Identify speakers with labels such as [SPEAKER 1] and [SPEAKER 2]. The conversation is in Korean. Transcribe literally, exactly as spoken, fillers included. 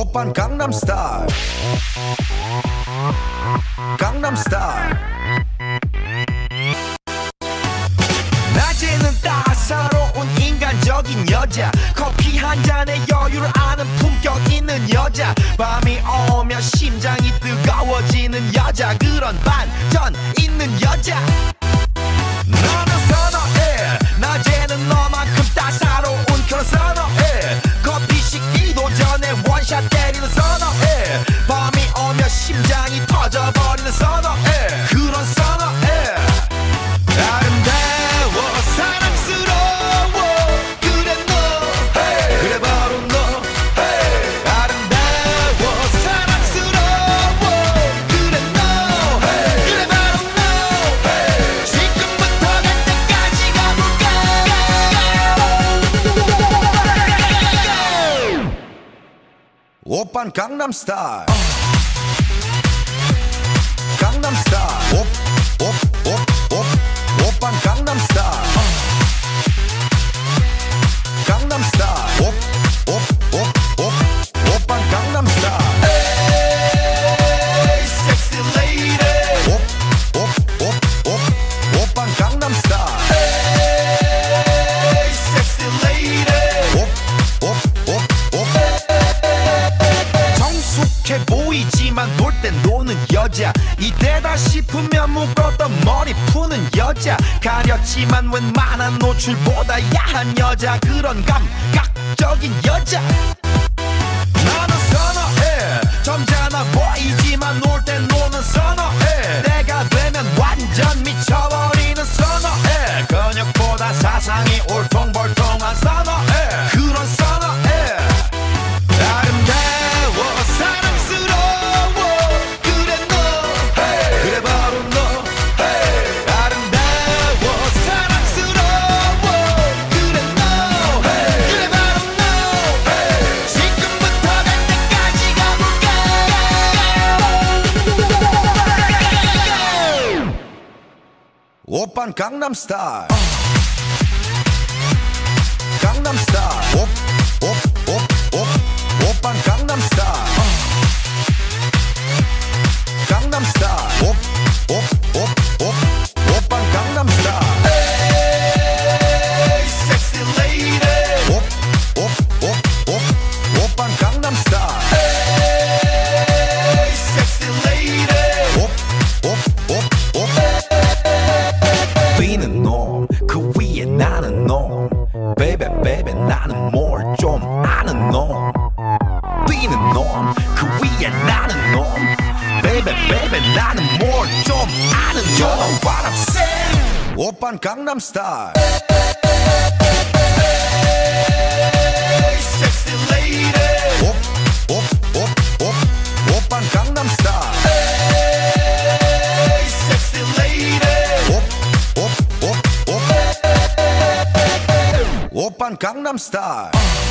[SPEAKER 1] 오빤 강남스타일 강남스타일 낮에는 따사로운 인간적인 여자 커피 한 잔에 여유를 아는 품격 있는 여자 밤이 오면 심장이 뜨거워지는 여자 그런 반전 있는 여자 나는 선어해 낮에는 너만큼 따사로운 그런 선어해 커피 식기도 전에 원샷 때리는 선어해 밤이 오면 심장이 터져버리는 선어해 그런 선어해 아름다워 사랑스러워 그래 너 hey. 그래 바로 너 hey. 아름다워 사랑스러워 그래 너 hey. 그래 바로 너 hey. 지금부터 갈 때까지 가볼까 오빤 강남스타일 강남스타일 오, 오, 오, 오, 오빤 강남스타일 강남스타일 오, 오, 오, 오, 오빤 강남스타일 에이 섹시 레이디 오, 오, 오, 오, 오빤 강남스타일 에이 섹시 레이디 오, 오, 오, 오 정숙해 보이지만 놀 땐 노는 여자 이때다 싶으면 묶었던 머리 푸는 여자 가렸지만 웬만한 노출보다 야한 여자 그런 감각적인 여자 나는 선어해 점잖아 보이지만 놀 땐 노는 선어해 내가 되면 완전 미쳐버리는 선어해 근육보다 사상이 울퉁불퉁한 선어해 그런 선어해 아름다워 사랑스러워 그래 너 hey. 그래 바로 너 hey. 아름다워 사랑스러워 그래 너 hey. 그래 바로 너 hey. 지금부터 갈 때까지 가볼까 오빤 강남스타일 강남스타일 오, 오, 오, 오, 오빤 강남스타일 강남스타일 오, 오, 오, 오, 오빤 강남스타일 에이 섹시 레이디 오, 오, 오, 오, 오빤 강남스타일 에이 섹시 레이디 오, 오, 오, 오 뛰는 놈 그 위에 나는 놈 베이베 베이베 나는 뭘 좀 아는 놈 뛰는 놈 그 위에 나는 놈 베이베 베이베 나는 뭘 좀 아는 놈 You know what I'm saying 오빤 강남스타일 에이 섹시 레이디 오, 오, 오, 오, 오빤 강남스타일 에이 섹시 레이디 오, 오, 오, 오, 오빤 강남스타일